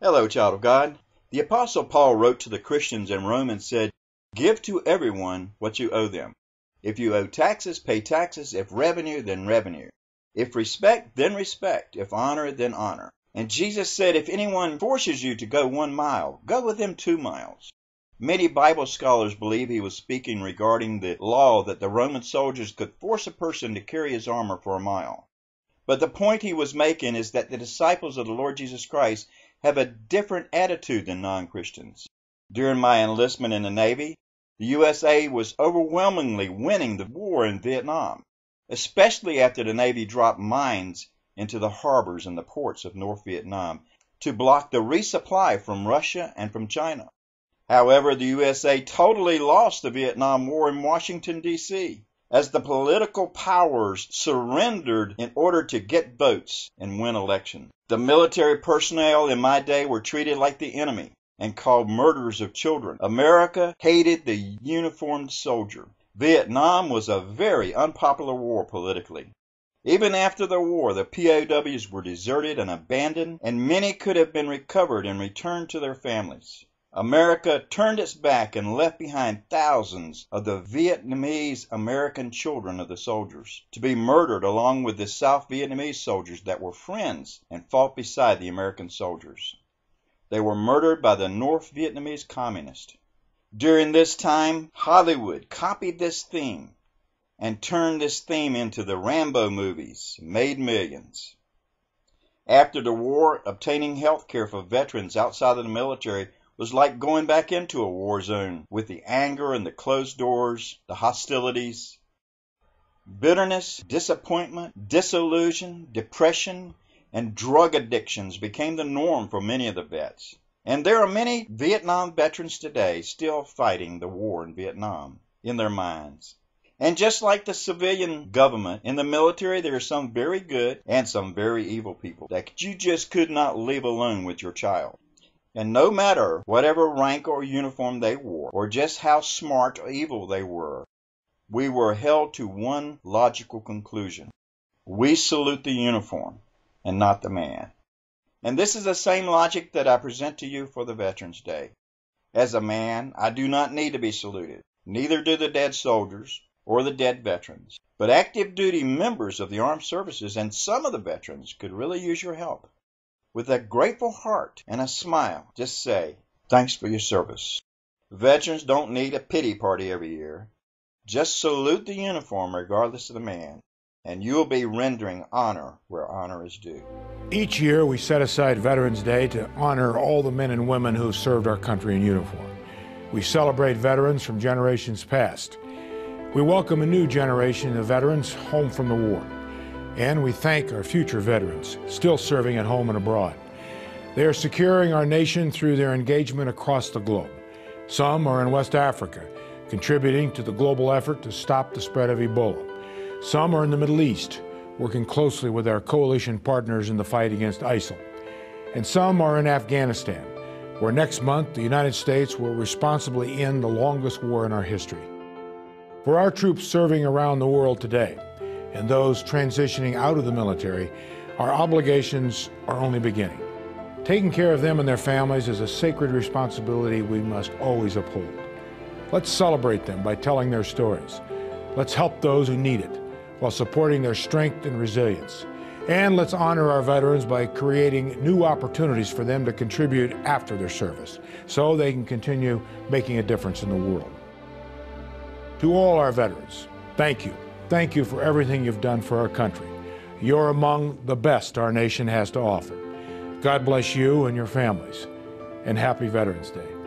Hello, child of God. The Apostle Paul wrote to the Christians in Rome and said, "Give to everyone what you owe them. If you owe taxes, pay taxes. If revenue, then revenue. If respect, then respect. If honor, then honor." And Jesus said, if anyone forces you to go 1 mile, go with them 2 miles. Many Bible scholars believe he was speaking regarding the law that the Roman soldiers could force a person to carry his armor for a mile. But the point he was making is that the disciples of the Lord Jesus Christ have a different attitude than non-Christians. During my enlistment in the Navy, the USA was overwhelmingly winning the war in Vietnam, especially after the Navy dropped mines into the harbors and the ports of North Vietnam to block the resupply from Russia and from China. However, the USA totally lost the Vietnam War in Washington, D.C., as the political powers surrendered in order to get votes and win elections. The military personnel in my day were treated like the enemy and called murderers of children. America hated the uniformed soldier. Vietnam was a very unpopular war politically. Even after the war, the POWs were deserted and abandoned, and many could have been recovered and returned to their families. America turned its back and left behind thousands of the Vietnamese American children of the soldiers to be murdered along with the South Vietnamese soldiers that were friends and fought beside the American soldiers. They were murdered by the North Vietnamese Communist. During this time, Hollywood copied this theme and turned this theme into the Rambo movies, made millions. After the war, obtaining health care for veterans outside of the military was like going back into a war zone with the anger and the closed doors, the hostilities. Bitterness, disappointment, disillusion, depression, and drug addictions became the norm for many of the vets. And there are many Vietnam veterans today still fighting the war in Vietnam in their minds. And just like the civilian government, in the military there are some very good and some very evil people that you just could not leave alone with your child. And no matter whatever rank or uniform they wore, or just how smart or evil they were, we were held to one logical conclusion. We salute the uniform and not the man. And this is the same logic that I present to you for the Veterans Day. As a man, I do not need to be saluted. Neither do the dead soldiers or the dead veterans. But active duty members of the armed services and some of the veterans could really use your help. With a grateful heart and a smile, just say, thanks for your service. Veterans don't need a pity party every year. Just salute the uniform regardless of the man, and you'll be rendering honor where honor is due. Each year we set aside Veterans Day to honor all the men and women who have served our country in uniform. We celebrate veterans from generations past. We welcome a new generation of veterans home from the war. And we thank our future veterans still serving at home and abroad. They are securing our nation through their engagement across the globe. Some are in West Africa, contributing to the global effort to stop the spread of Ebola. Some are in the Middle East, working closely with our coalition partners in the fight against ISIL. And some are in Afghanistan, where next month the United States will responsibly end the longest war in our history. For our troops serving around the world today, and those transitioning out of the military, our obligations are only beginning. Taking care of them and their families is a sacred responsibility we must always uphold. Let's celebrate them by telling their stories. Let's help those who need it while supporting their strength and resilience. And let's honor our veterans by creating new opportunities for them to contribute after their service so they can continue making a difference in the world. To all our veterans, thank you. Thank you for everything you've done for our country. You're among the best our nation has to offer. God bless you and your families, and happy Veterans Day.